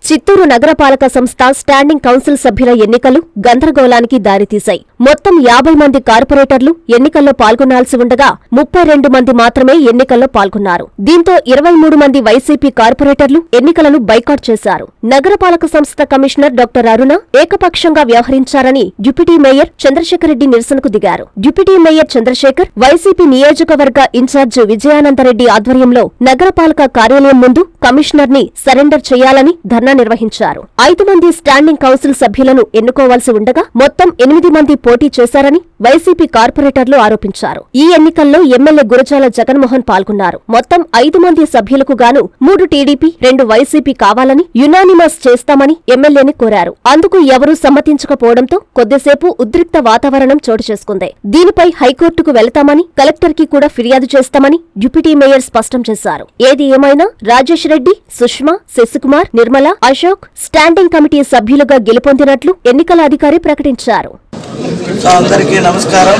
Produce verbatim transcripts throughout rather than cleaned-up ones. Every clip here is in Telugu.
చిత్తూరు నగరపాలక సంస్థ స్టాండింగ్ కౌన్సిల్ సభ్యుల ఎన్నికలు గందరగోళానికి దారితీశాయి. మొత్తం యాభై మంది కార్పొరేటర్లు ఎన్నికల్లో పాల్గొనాల్సి ఉండగా ముప్పై రెండు మంది మాత్రమే ఎన్నికల్లో పాల్గొన్నారు. దీంతో ఇరవై మూడు మంది వైసీపీ కార్పొరేటర్లు ఎన్నికలను బైకాట్ చేశారు. నగరపాలక సంస్థ కమిషనర్ డాక్టర్ అరుణ ఏకపక్షంగా వ్యవహరించారని డిప్యూటీ మేయర్ చంద్రశేఖర్ రెడ్డి నిరసనకు దిగారు. డిప్యూటీ మేయర్ చంద్రశేఖర్ వైసీపీ నియోజకవర్గ ఇన్ఛార్జ్ విజయానందరెడ్డి ఆధ్వర్యంలో నగరపాలక కార్యాలయం ముందు కమిషనర్ ని సరెండర్ చేయాలని ధర్నా నిర్వహించారు. ఐదు మంది స్టాండింగ్ కౌన్సిల్ సభ్యులను ఎన్నుకోవాల్సి ఉండగా మొత్తం ఎనిమిది మంది పోటీ చేశారని వైసీపీ కార్పొరేటర్లు ఆరోపించారు. ఈ ఎన్నికల్లో ఎమ్మెల్యే గురజాల జగన్మోహన్ పాల్గొన్నారు. మొత్తం ఐదు మంది సభ్యులకు గాను మూడు టీడీపీ, రెండు వైసీపీ కావాలని యునానిమస్ చేస్తామని ఎమ్మెల్యేని కోరారు. అందుకు ఎవరూ సమ్మతించకపోవడంతో కొద్దిసేపు ఉద్రిక్త వాతావరణం చోటు చేసుకుంది. దీనిపై హైకోర్టుకు వెళతామని, కలెక్టర్ కి కూడా ఫిర్యాదు చేస్తామని డిప్యూటీ మేయర్ స్పష్టం చేశారు. ఏది ఏమైనా రాజేష్ రెడ్డి, సుష్మా, శశికుమార్, నిర్మల, అశోక్ స్టాండింగ్ కమిటీ సభ్యులుగా గెలుపొందినట్లు ఎన్నికల అధికారి ప్రకటించారు. అందరికీ నమస్కారం.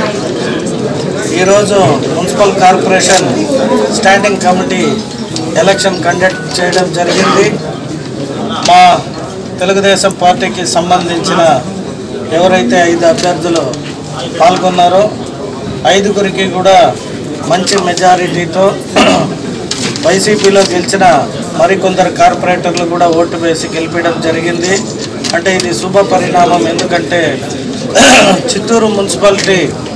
ఈరోజు municipal corporation standing committee election conduct చేయడం జరిగింది. మా తెలుగుదేశం పార్టీకి సంబంధించిన ఎవరైతే ఐదు అభ్యర్థులు పాల్గొన్నారో ఐదుగురికి కూడా మంచి మెజారిటీతో వైసీపీలో గెలిచిన మరికొందరు కార్పొరేటర్లు కూడా ఓటు వేసి గెలిపించడం జరిగింది. అంటే ఇది శుభ పరిణామం. ఎందుకంటే చిత్తూరు మున్సిపాలిటీ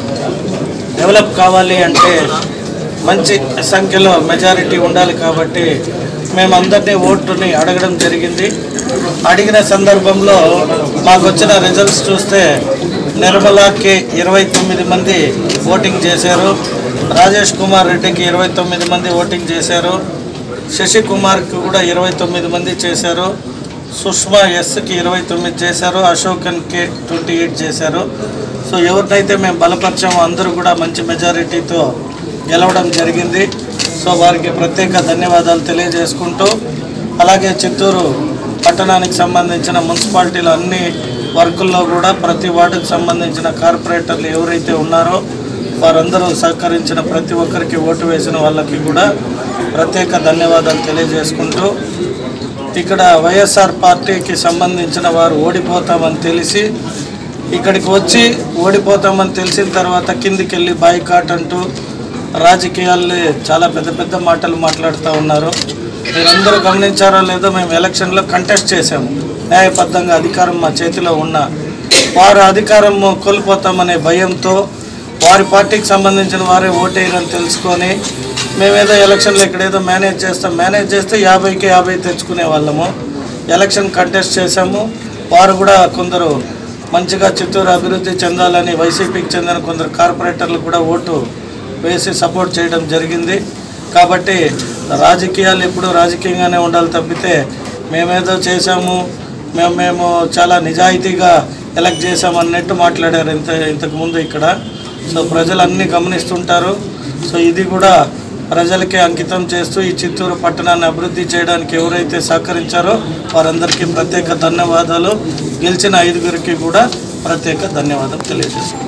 డెవలప్ కావాలి అంటే మంచి సంఖ్యలో మెజారిటీ ఉండాలి. కాబట్టి మేమందరినీ ఓటుని అడగడం జరిగింది. అడిగిన సందర్భంలో మాకు వచ్చిన రిజల్ట్స్ చూస్తే నిర్మలాకి ఇరవై తొమ్మిది మంది ఓటింగ్ చేశారు, రాజేష్ కుమార్ రెడ్డికి ఇరవై తొమ్మిది మంది ఓటింగ్ చేశారు, శశికుమార్కి కూడా ఇరవై తొమ్మిది మంది చేశారు, సుష్మా ఎస్కి ఇరవై తొమ్మిది చేశారు, అశోకన్కి ట్వంటీ ఎయిట్ చేశారు. సో ఎవరినైతే మేము బలపరిచామో అందరూ కూడా మంచి మెజారిటీతో గెలవడం జరిగింది. సో వారికి ప్రత్యేక ధన్యవాదాలు తెలియజేసుకుంటూ, అలాగే చిత్తూరు పట్టణానికి సంబంధించిన మున్సిపాలిటీలో అన్ని వర్కుల్లో కూడా ప్రతి వార్డుకు సంబంధించిన కార్పొరేటర్లు ఎవరైతే ఉన్నారో వారందరూ సహకరించిన ప్రతి ఒక్కరికి ఓటు వేసిన వాళ్ళకి కూడా ప్రత్యేక ధన్యవాదాలు తెలియజేసుకుంటూ, ఇక్కడ వైఎస్ఆర్ పార్టీకి సంబంధించిన వారు ఓడిపోతామని తెలిసి ఇక్కడికి వచ్చి ఓడిపోతామని తెలిసిన తర్వాత కిందికి వెళ్ళి బాయ్కాట్ అంటూ రాజకీయాల్లో చాలా పెద్ద పెద్ద మాటలు మాట్లాడుతూ ఉన్నారు. మీరందరూ గమనించారో లేదో, మేము ఎలక్షన్లో కంటెస్ట్ చేసాము. న్యాయబద్ధంగా అధికారం మా చేతిలో ఉన్న వారు అధికారం కోల్పోతామనే భయంతో వారి పార్టీకి సంబంధించిన వారే ఓటేయరని తెలుసుకొని మేమేదో ఎలక్షన్లో ఇక్కడేదో మేనేజ్ చేస్తాం, మేనేజ్ చేస్తే యాభైకి యాభై తెచ్చుకునే వాళ్ళము. ఎలక్షన్ కంటెస్ట్ చేశాము. వారు కూడా కొందరు మంచిగా చిత్తూరు అభివృద్ధి చెందాలని వైసీపీకి చెందిన కొందరు కార్పొరేటర్లు కూడా ఓటు వేసి సపోర్ట్ చేయడం జరిగింది. కాబట్టి రాజకీయాలు ఎప్పుడు రాజకీయంగానే ఉండాలి తప్పితే మేమేదో చేశాము, మేము మేము చాలా నిజాయితీగా ఎలక్ట్ చేసాము అన్నట్టు మాట్లాడారు ఇంత ఇంతకుముందు ఇక్కడ. సో ప్రజలు అన్నీ గమనిస్తుంటారు. సో ఇది కూడా ప్రజలకే అంకితం చేస్తూ ఈ చిత్తూరు పట్టణాన్ని అభివృద్ధి చేయడానికి ఎవరైతే సహకరించారో వారందరికీ ప్రత్యేక ధన్యవాదాలు. గెలిచిన ఐదుగురికి కూడా ప్రత్యేక ధన్యవాదాలు తెలియజేసుకుంటాం.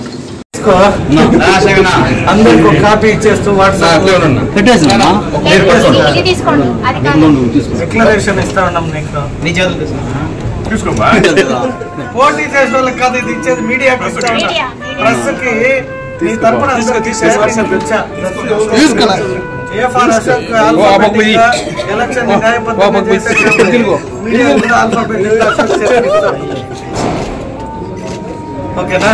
అందరికి ఒక కాపీ ఇచ్చేస్తూ డిక్లరేషన్ ఇస్తా ఉన్నాం. నీకు పోటీ చేసే వాళ్ళకి కాదు ఇది ఇచ్చేది, మీడియాకి ఇస్తా ఉన్నాం. ప్రెస్కి నీ తరపున ఎలక్షన్ ఓకేనా?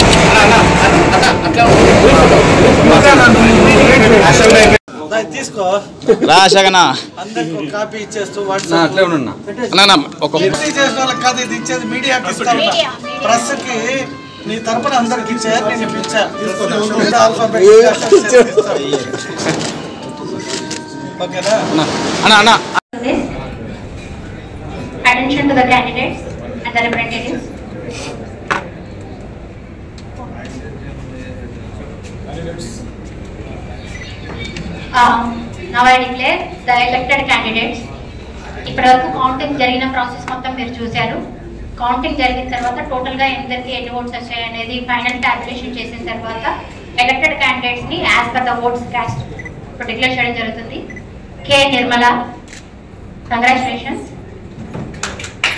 తీసుకో అందరికి ఒక కాపీ ఇచ్చేస్తూ వాట్సాప్ చేసిన వాళ్ళకి కాదు ఇది ఇచ్చేది, మీడియాకి ఇస్తా ఉన్నా. ప్రెస్కి నీ తరపున అందరికి ఇచ్చారు, నేను ఇచ్చా. ఓకేనా? Attention to the candidates and the representatives. Um, now I declare the elected candidates. ఇప్పటివరకు కౌంటింగ్ జరిగిన ప్రాసెస్ మొత్తం మీరు చూశారు. కౌంటింగ్ జరిగిన తర్వాత టోటల్గా ఎందరికి ఎన్ని ఓట్స్ వచ్చాయి అనేది ఫైనల్ క్యాల్కులేషన్ చేసిన తర్వాత ఎలక్టెడ్ క్యాండిడేట్స్ని as per the votes cast ఇప్పుడు డిక్లేర్ చేయడం జరుగుతుంది. K Nirmala, congratulations.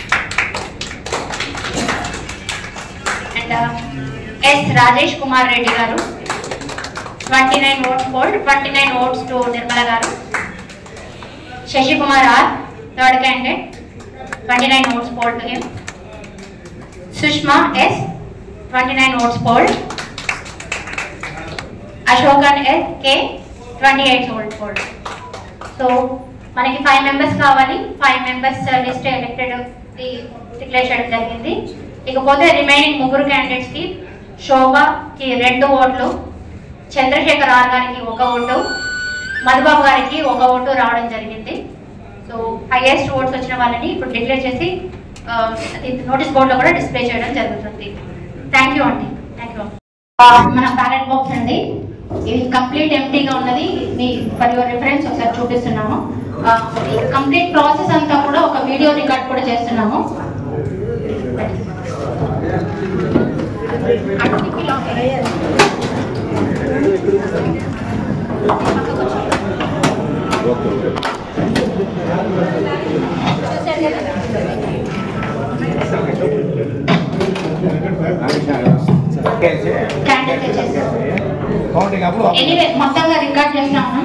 And S Rajesh Kumar Reddy garu twenty nine votes polled, twenty nine votes to Nirmala garu. Sasi Kumar R third candidate, twenty nine votes polled to him. Sushma S twenty nine votes polled. Ashokan S K twenty eight votes polled. So మనకి ఫైవ్ మెంబర్స్ కావాలి. Five members list elected declare చేయడం జరిగింది. ఇకపోతే రిమైనింగ్ ముగ్గురు క్యాండిడేట్స్ కి శోభకి రెండు ఓట్లు, చంద్రశేఖర్ ఆర్ గారికి ఒక ఓటు, మధుబాబు గారికి ఒక ఓటు రావడం జరిగింది. సో హైయెస్ట్ ఓట్స్ వచ్చిన వాళ్ళని ఇప్పుడు డిక్లేర్ చేసి నోటీస్ బోర్డులో కూడా డిస్ప్లే చేయడం జరుగుతుంది. థ్యాంక్ యూ అండి. Thank you. మన బ్యాలెట్ బాక్స్ అండి, ఇది కంప్లీట్ ఎంటీగా ఉన్నది. మీ ఫర్ యువర్ రిఫరెన్స్ ఒకసారి చూపిస్తున్నాము. కంప్లీట్ ప్రాసెస్ అంతా కూడా ఒక వీడియో రికార్డ్ కూడా చేస్తున్నాము. ఎనీవే మొత్తంగా రికార్డ్ చేస్తున్నాము.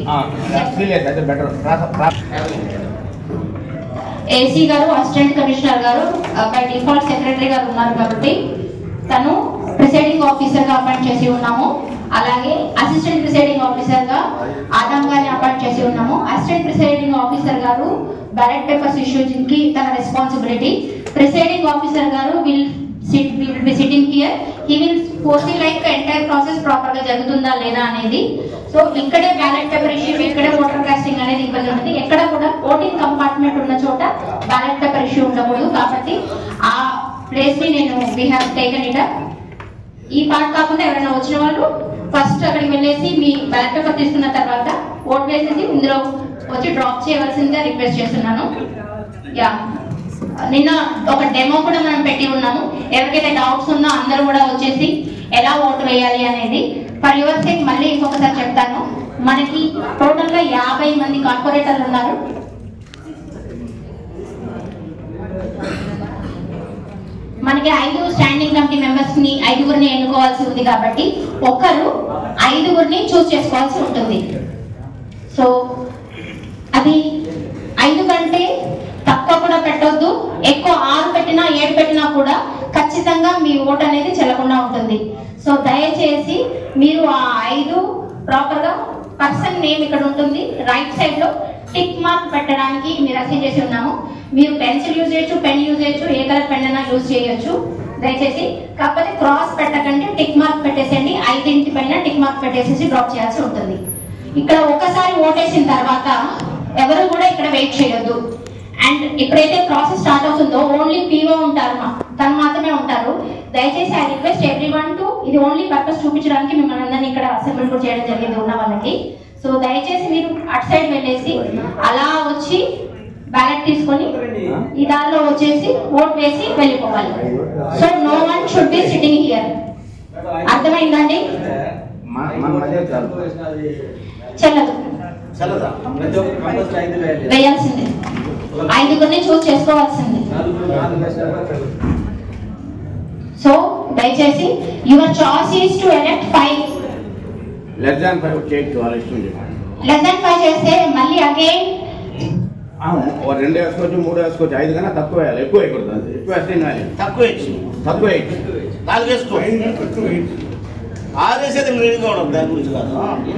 AC garu, assistant commissioner garu by default secretary garu ఉన్నారు కాబట్టి తను ప్రిసైడింగ్ ఆఫీసర్ గా అపాయింట్ చేసి ఉన్నాము. అలాగే అసిస్టెంట్ ప్రిసైడింగ్ ఆఫీసర్ గా ఆదాం గారిని అపాయింట్ చేసి ఉన్నాము. Assistant presiding officer garu ballot papers issue కి తన responsibility. Presiding officer garu will sit will be sitting here. He will foresee like entire process proper గా జరుగుతుందా లేదా అనేది. సో ఇక్కడే బ్యాలెట్ పేపర్ ఇష్యూ, ఇక్కడే ఓటర్ కాస్టింగ్ అనేది ఇబ్బంది ఉంటుంది. ఎక్కడ కూడా ఓటింగ్ కంపార్ట్మెంట్ ఉన్న చోట బ్యాలెట్ పేపర్ ఇష్యూ ఉండకూడదు. కాబట్టి ఆ ప్లేస్ ని నేను we have taken it up. ఈ పార్ట్ కాకుండా ఎవరైనా వచ్చిన వాళ్ళు ఫస్ట్ అక్కడికి వెళ్ళేసి మీ బ్యాలెట్ పేపర్ తీసుకున్న తర్వాత ఓట్ వేసేసి ఇందులో వచ్చి డ్రాప్ చేయవలసిందిగా రిక్వెస్ట్ చేస్తున్నాను. యా, నిన్న ఒక డెమో కూడా మనం పెట్టి ఉన్నాము. ఎవరికైతే డౌట్స్ ఉన్నా అందరూ కూడా వచ్చేసి ఎలా ఓటు వేయాలి అనేది. ఫర్ యువర్ సేక్ మళ్ళీ ఇంకొకసారి చెప్తాను. మనకి టోటల్ గా యాభై మంది కార్పొరేటర్లు ఉన్నారు. మనకి ఐదు స్టాండింగ్ కమిటీ మెంబర్స్ ని ఐదుగురిని ఎన్నుకోవాల్సి ఉంది కాబట్టి ఒక్కరు ఐదుగురిని చూస్ చేసుకోవాల్సి ఉంటుంది. సో అది ఐదు కంటే తక్కువ కూడా పెట్టొద్దు, ఎక్కువ ఆరు పెట్టినా ఏడు పెట్టినా కూడా ఖచ్చితంగా మీ ఓట్ అనేది చెల్లకుండా ఉంటుంది. సో దయచేసి మీరు ఆ ఐదు ప్రాపర్ గా పర్సన్ నేమ్ ఇక్కడ ఉంటుంది. రైట్ సైడ్ లో టిక్ మార్క్ పెట్టడానికి మీరు అసైన్ చేసి ఉన్నాము. మీరు పెన్సిల్ యూజ్ చేయొచ్చు, పెన్ యూజ్ చేయొచ్చు, ఏ కలర్ పెన్ అయినా యూజ్ చేయొచ్చు. దయచేసి కాకపోతే క్రాస్ పెట్టకండి, టిక్ మార్క్ పెట్టేసేయండి. ఐదింటి పైన టిక్ మార్క్ పెట్టేసేసి డ్రాప్ చేయాల్సి ఉంటుంది. ఇక్కడ ఒకసారి ఓటేసిన తర్వాత ఎవరు కూడా ఇక్కడ వెయిట్ చేయొద్దు. అండ్ ఎప్పుడైతే ప్రాసెస్ స్టార్ట్ అవుతుందో ఓన్లీ పీఓ ఉంటారు, తను మాత్రమే ఉంటారు. దయచేసి I request every one to, ఇది ఓన్లీ పర్పస్ చూపించడానికి మిమ్మల్ని అందరినీ ఇక్కడ అసెంబ్లీ కూడా చేయడం జరిగింది ఉన్న వాళ్ళకి. సో దయచేసి మీరు అటు సైడ్ వెళ్ళేసి అలా వచ్చి బ్యాలెట్ తీసుకొని ఈ దారిలో వచ్చేసి ఓట్ వేసి వెళ్ళిపోవాలి. So no one should be sitting here. అర్థమైందండి? చెల్లదు, వేయాల్సిందే. ఐదుగురిని చూస్ చేసుకోవాల్సింది. సో దయచేసి your choice is to elect five. Less than five చేయొచ్చు. లెస్ దాన్ ఫైవ్ చేస్తే మళ్ళీ అగైన్ రెండు వేసుకోవచ్చు, మూడు వేసుకోవచ్చు. ఐదు కన్నా తక్కువ వేయాలి, ఎక్కువ వేయకూడదు. ఎక్కువ వేస్తే తక్కువ వేయచ్చు, తక్కువ వేయచ్చు. నాలుగు వేసుకో, ఆరు వేసేది మీరు దాని గురించి కాదు.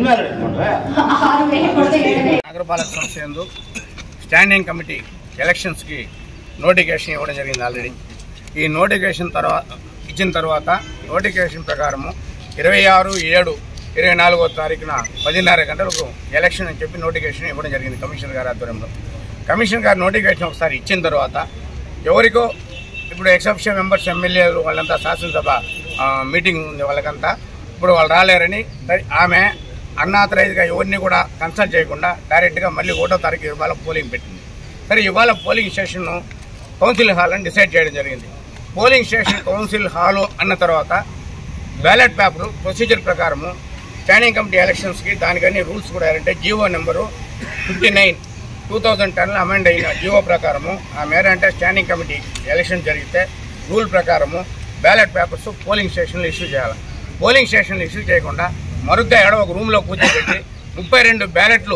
నగరపాలక సంస్థ యందు స్టాండింగ్ కమిటీ ఎలక్షన్స్కి నోటిఫికేషన్ ఇవ్వడం జరిగింది ఆల్రెడీ. ఈ నోటిఫికేషన్ తర్వాత ఇచ్చిన తర్వాత నోటిఫికేషన్ ప్రకారము ఇరవై ఆరు ఏడు ఇరవై నాలుగో తారీఖున పదిన్నర గంటలకు ఎలక్షన్ అని చెప్పి నోటిఫికేషన్ ఇవ్వడం జరిగింది కమిషనర్ గారి ఆధ్వర్యంలో. కమిషనర్ గారు నోటిఫికేషన్ ఒకసారి ఇచ్చిన తర్వాత ఎవరికో ఇప్పుడు ఎక్సెప్షన్ మెంబర్స్, ఎమ్మెల్యేలు వాళ్ళంతా శాసనసభ మీటింగ్ ఉంది వాళ్ళకంతా, ఇప్పుడు వాళ్ళు రాలేరని ఆమె అన్ఆథరైజ్గా ఎవరిని కూడా కన్సల్ట్ చేయకుండా డైరెక్ట్గా మళ్ళీ ఒకటో తారీఖు ఇవాళ పోలింగ్ పెట్టింది. సరే, ఇవాళ పోలింగ్ స్టేషన్ కౌన్సిల్ హాల్ అని డిసైడ్ చేయడం జరిగింది. పోలింగ్ స్టేషన్ కౌన్సిల్ హాల్ అన్న తర్వాత బ్యాలెట్ పేపరు ప్రొసీజర్ ప్రకారము స్టాండింగ్ కమిటీ ఎలక్షన్స్కి దానికన్నీ రూల్స్ కూడా ఏంటంటే GO number fifty nine two thousand టెన్లో అమెండ్ అయిన జీవో ప్రకారము ఆ మేర అంటే స్టాండింగ్ కమిటీ ఎలక్షన్ జరిగితే రూల్ ప్రకారము బ్యాలెట్ పేపర్స్ పోలింగ్ స్టేషన్లు ఇష్యూ చేయాలి. పోలింగ్ స్టేషన్లు ఇష్యూ చేయకుండా మరుగ్గా ఎడ ఒక రూమ్లో కూర్చోబెట్టి ముప్పై రెండు బ్యాలెట్లు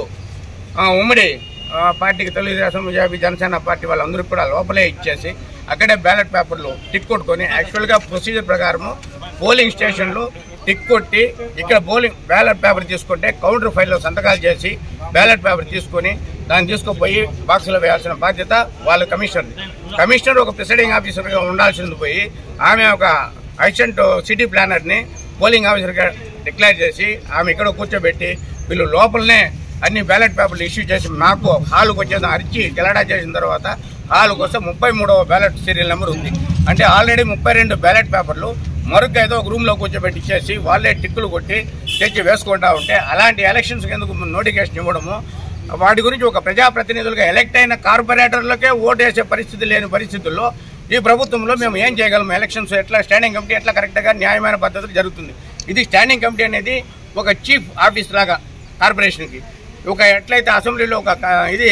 ఉమ్మడి పార్టీకి తెలుగుదేశం బీజేపీ జనసేన పార్టీ వాళ్ళందరికీ కూడా లోపలే ఇచ్చేసి అక్కడే బ్యాలెట్ పేపర్లు టిక్ కొట్టుకొని యాక్చువల్గా ప్రొసీజర్ ప్రకారము పోలింగ్ స్టేషన్లు టిక్ కొట్టి ఇక్కడ పోలింగ్ బ్యాలెట్ పేపర్ తీసుకుంటే కౌంటర్ ఫైల్లో సంతకాలు చేసి బ్యాలెట్ పేపర్ తీసుకొని దాన్ని తీసుకుపోయి బాక్సులో వేయాల్సిన బాధ్యత వాళ్ళ కమిషనర్. కమిషనర్ ఒక ప్రిసైడింగ్ ఆఫీసర్గా ఉండాల్సింది పోయి ఆమె ఒక అసిస్టెంట్ సిటీ ప్లానర్ని పోలింగ్ ఆఫీసర్గా డిక్లేర్ చేసి ఆమె ఇక్కడ కూర్చోబెట్టి వీళ్ళు లోపలనే అన్ని బ్యాలెట్ పేపర్లు ఇష్యూ చేసి నాకు హాల్కి వచ్చేది అరిచి గెలడా చేసిన తర్వాత హాల్కి వస్తే ముప్పై మూడవ బ్యాలెట్ సీరియల్ నెంబర్ ఉంది. అంటే ఆల్రెడీ ముప్పై రెండు బ్యాలెట్ పేపర్లు మరొక ఏదో ఒక రూమ్లో కూర్చోబెట్టి ఇచ్చేసి వాళ్ళే టిక్కులు కొట్టి తెచ్చి వేసుకుంటా ఉంటే అలాంటి ఎలక్షన్స్కి ఎందుకు నోటిఫికేషన్ ఇవ్వడము, వాటి గురించి ఒక ప్రజాప్రతినిధులుగా ఎలక్ట్ అయిన కార్పొరేటర్లకే ఓటు వేసే పరిస్థితి లేని పరిస్థితుల్లో ఈ ప్రభుత్వంలో మేము ఏం చేయగలము? ఎలక్షన్స్ ఎట్లా స్టాండింగ్ కమిటీ ఎట్లా కరెక్ట్గా న్యాయమైన పద్ధతులు జరుగుతుంది? ఇది స్టాండింగ్ కమిటీ అనేది ఒక చీఫ్ ఆఫీస్ లాగా కార్పొరేషన్కి, ఒక ఎట్లయితే అసెంబ్లీలో ఒక ఇది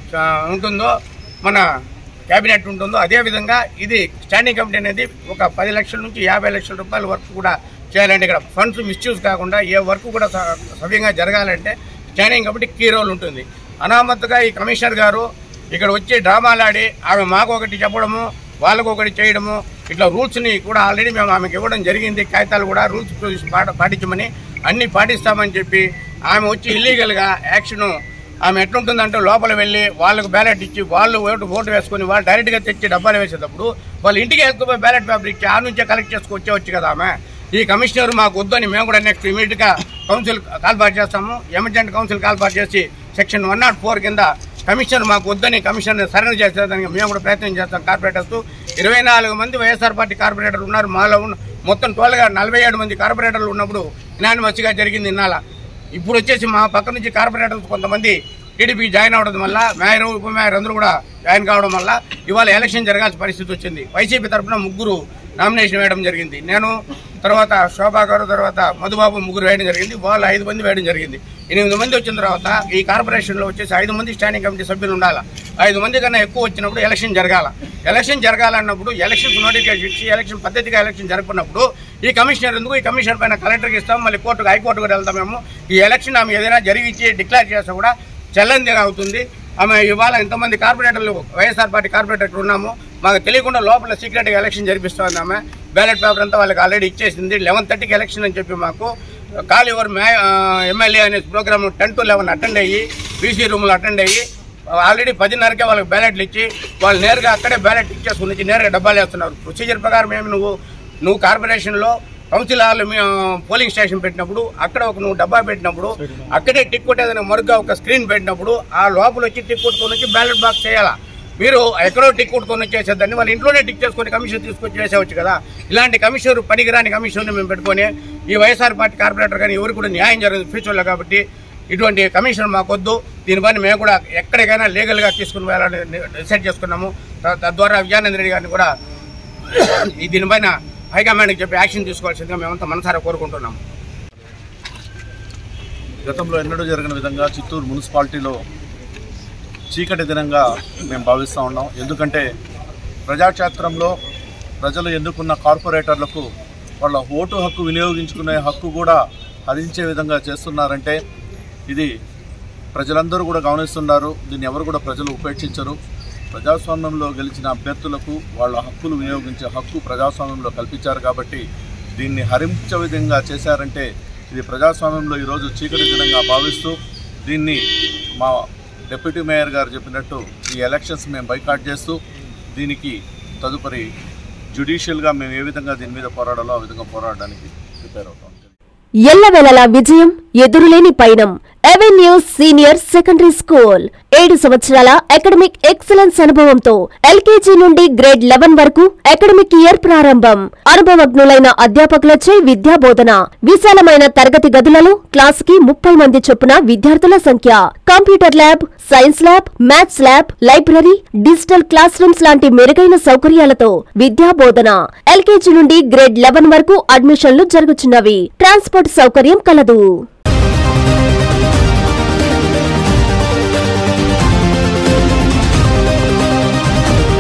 ఉంటుందో మన క్యాబినెట్ ఉంటుందో అదేవిధంగా ఇది స్టాండింగ్ కమిటీ అనేది ఒక పది లక్షల నుంచి యాభై లక్షల రూపాయల వరకు కూడా చేయాలంటే ఇక్కడ ఫండ్స్ మిస్యూజ్ కాకుండా ఏ వర్క్ కూడా సవ్యంగా జరగాలంటే స్టాండింగ్ కమిటీ కీ రోల్ ఉంటుంది. అనామత్తుగా ఈ కమిషనర్ గారు ఇక్కడ వచ్చి డ్రామాలాడి ఆమె మాకు ఒకటి చెప్పడము వాళ్ళకు ఒకటి చేయడము ఇట్లా రూల్స్ని కూడా ఆల్రెడీ మేము ఆమెకు ఇవ్వడం జరిగింది. కాగితాలు కూడా రూల్స్ పాటించమని అన్నీ పాటిస్తామని చెప్పి ఆమె వచ్చి ఇల్లీగల్గా యాక్షన్ ఆమె ఎట్లుంటుందంటే లోపల వెళ్ళి వాళ్ళకు బ్యాలెట్ ఇచ్చి వాళ్ళు ఓటు ఓటు వేసుకొని వాళ్ళు డైరెక్ట్గా తెచ్చి డబ్బాలు వేసేటప్పుడు వాళ్ళు ఇంటికి వేసుకుపోయి బ్యాలెట్ పేపర్ ఇచ్చి ఆ నుంచే కలెక్ట్ చేసుకొచ్చేవచ్చు కదా ఆమె. ఈ కమిషనర్ మాకు వద్దని మేము కూడా నెక్స్ట్ ఇమీడియట్గా కౌన్సిల్ కాల్పాటు చేస్తాము. ఎమర్జెంట్ కౌన్సిల్ కాల్పాటు చేసి సెక్షన్ వన్ నాట్ ఫోర్ కింద కమిషనర్ మాకు వద్దని కమిషనర్ సరెండర్ చేసేదానికి మేము కూడా ప్రయత్నం చేస్తాం. కార్పొరేటర్స్ ఇరవై నాలుగు మంది వైఎస్ఆర్ పార్టీ కార్పొరేటర్లు ఉన్నారు. మాలో ఉన్న మొత్తం టోల్గా నలభై ఏడు మంది కార్పొరేటర్లు ఉన్నప్పుడు యునానిమస్గా జరిగింది ఇన్నాళ్ళ. ఇప్పుడు వచ్చేసి మా పక్క నుంచి కార్పొరేటర్స్ కొంతమంది టీడీపీ జాయిన్ అవడం వల్ల మేయర్ ఉప మేయర్ అందరూ కూడా జాయిన్ కావడం వల్ల ఇవాళ ఎలక్షన్ జరగాల్సిన పరిస్థితి వచ్చింది. వైసీపీ తరఫున ముగ్గురు నామినేషన్ వేయడం జరిగింది. నేను తర్వాత శోభా గారు తర్వాత మధుబాబు ముగ్గురు వేయడం జరిగింది. వాళ్ళు ఐదు మంది వేయడం జరిగింది. ఎనిమిది మంది వచ్చిన తర్వాత ఈ కార్పొరేషన్లో వచ్చేసి ఐదు మంది స్టాండింగ్ కమిటీ సభ్యులు ఉండాలి. ఐదు మంది కన్నా ఎక్కువ వచ్చినప్పుడు ఎలక్షన్ జరగాల. ఎలక్షన్ జరగాలన్నప్పుడు ఎలక్షన్ నోటిఫికేషన్ ఇచ్చి ఎలక్షన్ పద్ధతిగా ఎలక్షన్ జరపనప్పుడు ఈ కమిషనర్ ఎందుకు ఈ కమిషనర్ పైన కలెక్టర్కి ఇస్తాం, మళ్ళీ కోర్టుకు హైకోర్టు కూడా వెళ్తాం. మేము ఈ ఎలక్షన్ ఆమె ఏదైనా జరిగించి డిక్లేర్ చేస్తే కూడా చెల్లందిగా అవుతుంది. ఆమె ఇవాళ ఇంతమంది కార్పొరేటర్లు వైఎస్ఆర్ పార్టీ కార్పొరేటర్లు ఉన్నాము, మాకు తెలియకుండా లోపల సీక్రెట్గా ఎలక్షన్ జరిపిస్తుంది. ఆమె బ్యాలెట్ పేపర్ అంతా వాళ్ళకి ఆల్రెడీ ఇచ్చేసింది. లెవెన్ థర్టీకి ఎలక్షన్ అని చెప్పి మాకు కాల్ యువర్ మే ఎమ్మెల్యే అనే program ten to eleven attend అయ్యి బీసీ రూమ్లో అటెండ్ అయ్యి ఆల్రెడీ పదిన్నరకే వాళ్ళకి బ్యాలెట్లు ఇచ్చి వాళ్ళు నేరుగా అక్కడే బ్యాలెట్ ఇచ్చేసుకుని నేరుగా డబ్బాలు వేస్తున్నారు. ప్రొసీజర్ ప్రకారం ఏమి నువ్వు నువ్వు కార్పొరేషన్లో కౌన్సిల్ హాల్ పోలింగ్ స్టేషన్ పెట్టినప్పుడు అక్కడ ఒక నువ్వు డబ్బా పెట్టినప్పుడు అక్కడే టిక్ కొట్టేదని మరుగ్గా ఒక స్క్రీన్ పెట్టినప్పుడు ఆ లోపల వచ్చి టిక్ కొట్టుకొని వచ్చి బ్యాలెట్ బాక్స్ చేయాలా. మీరు ఎక్కడో టిక్ కొట్టుకొని వచ్చేసేదాన్ని వాళ్ళ ఇంట్లోనే టిక్ చేసుకొని కమిషన్ తీసుకొచ్చి వేసేవచ్చు కదా. ఇలాంటి కమిషనర్ పనికిరాని కమిషన్ని మేము పెట్టుకొని ఈ వైఎస్ఆర్ పార్టీ కార్పొరేటర్ కానీ ఎవరు కూడా న్యాయం జరగదు ఫ్యూచర్లో. కాబట్టి ఇటువంటి కమిషన్ మాకొద్దు. దీనిపైన మేము కూడా ఎక్కడికైనా లీగల్గా తీసుకుని వెళ్ళాలని డిసైడ్ చేసుకున్నాము. తద్వారా విజయానంద రెడ్డి గారిని కూడా ఈ దీనిపైన హైకమాండ్కి చెప్పి యాక్షన్ తీసుకోవాల్సిందిగా మేమంతా మనసారా కోరుకుంటున్నాము. గతంలో ఎన్నడూ జరిగిన విధంగా చిత్తూరు మున్సిపాలిటీలో చీకటి దినంగా మేము భావిస్తూ ఉన్నాం. ఎందుకంటే ప్రజాక్షేత్రంలో ప్రజలు ఎన్నుకున్న కార్పొరేటర్లకు వాళ్ళ ఓటు హక్కు వినియోగించుకునే హక్కు కూడా హరించే విధంగా చేస్తున్నారంటే ఇది ప్రజలందరూ కూడా గమనిస్తున్నారు. దీన్ని ఎవరు కూడా ప్రజలు ఉపేక్షించరు. ప్రజాస్వామ్యంలో గెలిచిన అభ్యర్థులకు వాళ్ళ హక్కులు వినియోగించే హక్కు ప్రజాస్వామ్యంలో కల్పించారు. కాబట్టి దీన్ని హరించే విధంగా చేశారంటే ఇది ప్రజాస్వామ్యంలో ఈరోజు చీకటి దినంగా భావిస్తూ దీన్ని మా డిప్యూటీ మేయర్ గారు చెప్పినట్టు ఈ ఎలక్షన్స్ మేము బైకాట్ చేస్తూ దీనికి తదుపరి జ్యుడిషియల్గా మేము ఏ విధంగా దీని మీద పోరాడాలో ఆ విధంగా పోరాడడానికి ప్రిపేర్ అవుతాం. ఎల్లవెలలా విజయం ఎదురులేని పయనం ఎవెన్యూస్ సీనియర్ సెకండరీ స్కూల్ ఏడు సంవత్సరాల అకాడమిక్ ఎక్సలెన్స్ అనుభవంతో ఎల్కేజీ నుండి గ్రేడ్ లెవెన్ వరకు అకాడమిక్ ఇయర్ ప్రారంభం. అనుభవజ్ఞులైన అధ్యాపకులచే విద్యాబోధన. విశాలమైన తరగతి గదులలో క్లాస్ కి ముప్పై మంది చొప్పున విద్యార్థుల సంఖ్య. Computer lab, science lab, maths lab, library, digital class rooms లాంటి మెరుగైన సౌకర్యాలతో విద్యాబోధన. ఎల్కేజీ నుండి గ్రేడ్ లెవెన్ వరకు అడ్మిషన్లు జరుగుతున్నవి. ట్రాన్స్పోర్ట్ సౌకర్యం కలదు.